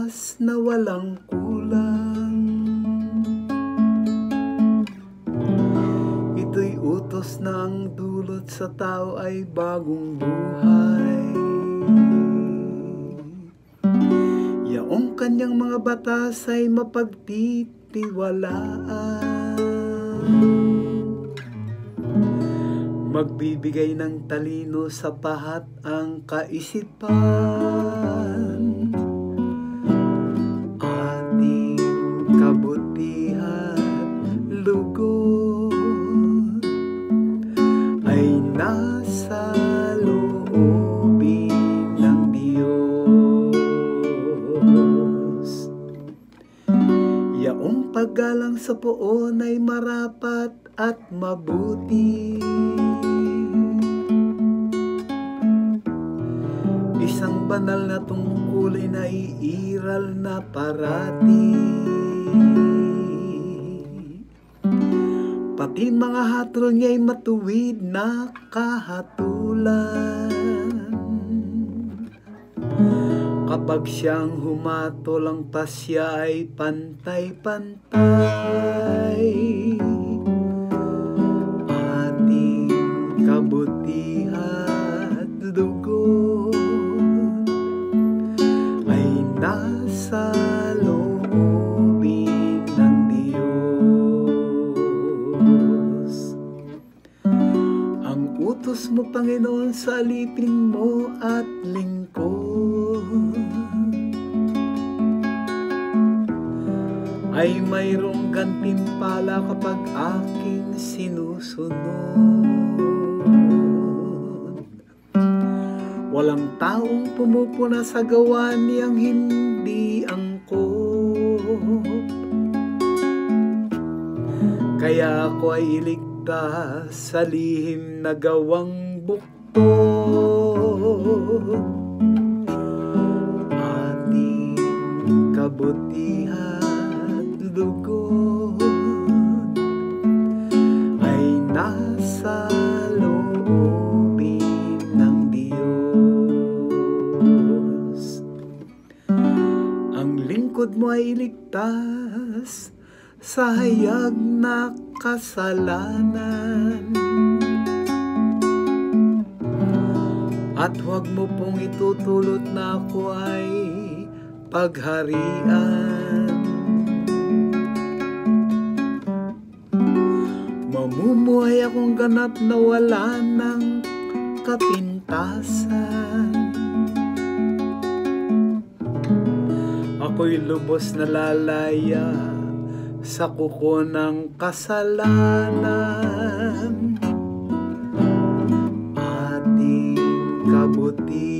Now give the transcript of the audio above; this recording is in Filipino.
wakas na walang kulang. Ito'y utos na ang dulot sa tao ay bagong buhay. Yaong kanyang mga batas ay mapagtitiwalaan. Magbibigay ng talino sa pahat ang kaisipan. Ating kabutihan lugod ay nasa loobin ng Diyos. Yaong paggalang sa poon ay marapat at mabuti. Isang banal na tungkulin na iiral na parati. Pati mga hatol niya'y matuwid na kahatulan. Kapag siyang humatol ang pasya ay pantay-pantay. Ating kabutihan lugod ay nasa loobin ng Diyos. Ang utos mo, Panginoon, sa alipin mo at lingkod ay mayroong gantimpala kapag aking sinusunod. Walang taong pumupuna sa gawa niyang hindi angkop. Kaya ako ay iligtas sa lihim na gawang bukod. Ating kabutihan lugod ay nasa loobin ng Diyos. Ang lingkod mo ay iligtas sa hayag na kasalanan. At huwag mo pong itutulot na ako ay pagharian. Mamumuhay akong ganap na wala ng kapintasan. Ako'y lubos na lalaya sa kuko ng kasalanan. Ating kabutihan